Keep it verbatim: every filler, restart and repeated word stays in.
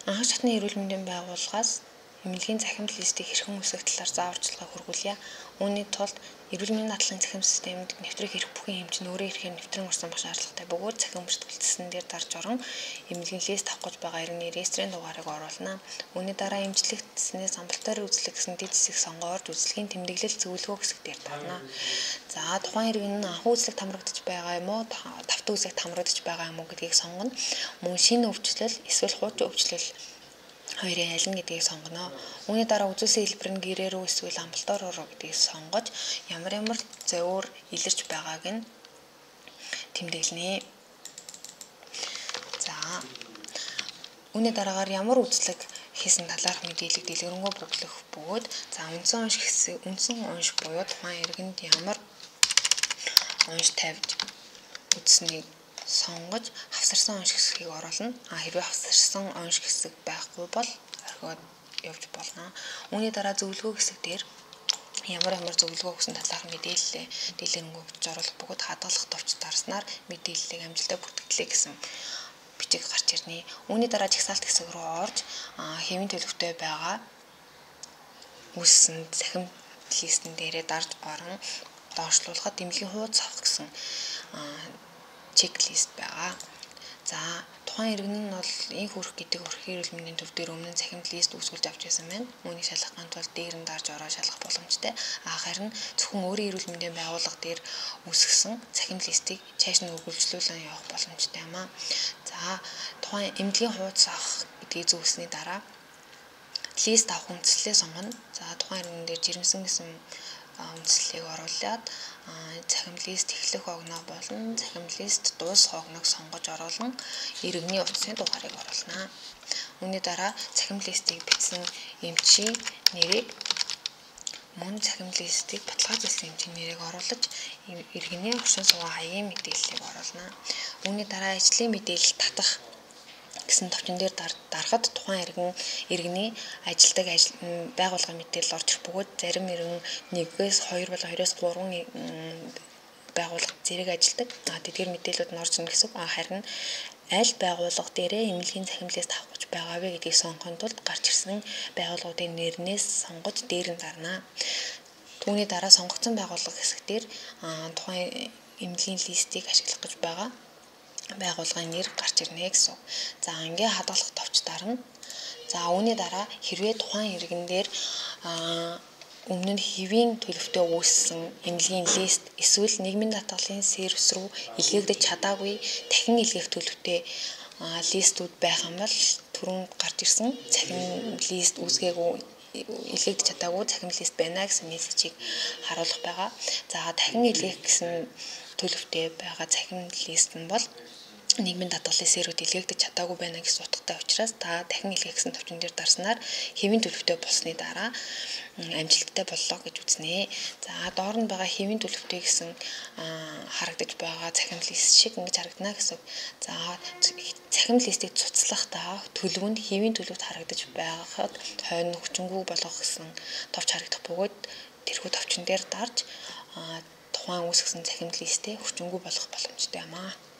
Анхаарч татны эрүүл мэндийн байгууллагаас эмнэлгийн захимд листийг хэрхэн үүсгэх талаар зааварчилгаа хургуулъя. Үүний тулд эрүүл мэндийн даатгалын захим системд нэвтрэх эрх бүхий хэмжээ өөрөө ирэхээр нэвтрэн орсон байх шаардлагатай бөгөөд захим бүртгэлцсэн дээр дарж орон эмнэлгийн лист авах гэж байгаа иргэний регистрийн дугаарыг оруулна. Үүний дараа эмчилэгдсэнээс амбулаторь үзлэг гэсэн дэд хэсэг сонгоорж үзлэгийн тэмдэглэл зөвлөгөө хэсэг дээр дарна. За тухайн иргэн нь анхны үзлэгт хамрагдаж байгаа юм уу, тавтан үзлэгт хамрагдаж байгаа юм уу гэдгийг сонгоно. Мөн шинэ өвчлөл эсвэл хуучин өвчлөл хоёрын аль нь гэдгийг сонгоно. Үүний дараа үзүүлсэн хэлбэр нь гэрээ рүү эсвэл амбулаторь руу гэдгийг сонгож ямар ямар зөвөр илэрч байгааг нь тэмдэглэнэ. За үүний дараагаар ямар үзлэг хийсэн талаарх мэдээллийг дэлгэрэнгүй бүглэх бөгөөд за үндсэн унш хэсэг үндсэн унш буюу тухайн иргэнд ямар унш тавьж үзснийг сонгож хавсарсан унш хэсгийг оруулна. А хэрвээ хавсарсан унш хэсэг байхгүй бол орхиод явж болно. Үүний дараа зөвлөгөө хэсэг дээр ямар ямар зөвлөгөө өгсөн талаарх мэдээлэл дэлгэрэнгүй өгч оруулах бөгөөд хадгалах товч дарснаар мэдээллийг амжилттай бүртгэлээ гэсэн бичиг гарч ирнэ. Үүний дараа жагсаалт хэсэг рүү орж хэвийн төлөвтэй байгаа үүссэн захим листэн дээрээ дарж орон доошлуулахад эмнэлгийн хуудас авах гэсэн чеклист байгаа. За тухайн иргэн нь бол инх хүрэх гэдэг өрхийн эрүүл мэндийн төв дээр өмнө захимд лист үүсгүүлж авч байсан байна. Үүнийг шалгахын тулд дээр нь дарж ороо шалгах боломжтой. А харин зөвхөн өөрийн эрүүл мэндийн байгууллага дээр үүсгэсэн захим листийг цааш нь үргэлжлүүлэн явах боломжтой юм аа. За тухайн эмнэлгийн хуудас авах гэдгийг зөвлөсний дараа лист авах үндслээ сонгоно. За тухайн иргэн дээр жирэмсэн гэсэн үндслийг оруулаад захим лист эхлэх огноо болон захим лист дуусах огноог сонгож оруулан иргэний утасны дугаарыг оруулна. Үүний дараа захим листийг бичсэн эмчийн нэрийг мөн захим листийг баталгаажуулсан эмчийн нэрийг оруулж иргэний оршин суугаа хаягийн мэдээллийг оруулна. Үүний дараа ажлын мэдээлэл татах гэсэн товчон дээр дарахад тухайн иргэн иргэний ажилдаг байгууллагын мэдээлэл орж ирэх бөгөөд зарим иргэн нэгээс хоёр болон хоёроос гурван байгууллага зэрэг ажилдаг. А тэдгээр мэдээлэлүүд нь орж ирнэ гэсэн. А харин аль байгууллага дээрээ эмнэлгийн захим лист авах гэж байгаа вэ гэдгийг сонгохын тулд гарч ирсэн байгууллагуудын нэрнээс сонгож дээр нь дарна. Түүний дараа сонгогдсон байгууллага хэсгээр тухайн эмнэлгийн листийг ашиглах гэж байгаа байгууллагын нэр гарч ирнэ гэсэн. За ингээ хадгалах товч дарна. За үүний дараа хэрвээ тухайн иргэн дээр өмнө нь хэвийн төлөвтэй үүссэн эмнэлгийн лист эсвэл нийгмийн даатгалын сервис рүү илгээгдэж чадаагүй дахин илгээх төлөвтэй листүүд байх юм бол түрүүнд гарч ирсэн захим лист үүсгээгүй илгээгдэж чадаагүй захим лист байна гэсэн мессежийг харуулах байгаа. За дахин илгээх гэсэн төлөвтэй байгаа захим лист нь бол нийгмийн даатгалын сервисд илгээгдэж чадаагүй байна гэсэн утгатай учраас та дахин илгээх гэсэн төвчөн дээр дарснаар хэвийн төлөвтэй болсны дараа амжилттай боллоо гэж үзнэ. За доор нь байгаа хэвийн төлөвтэй гэсэн харагдаж байгаа захим лист шиг ингэж харагдана гэсэн. За захим листийг цуцлахдаа төлөв нь хэвийн төлөвт харагдаж байгаад хойно хүчингү болгох гэсэн товч харагдах бөгөөд тэрхүү товчон дээр дарж тухайн үүсгэсэн захим листээ хүчингү болгох боломжтой юм аа.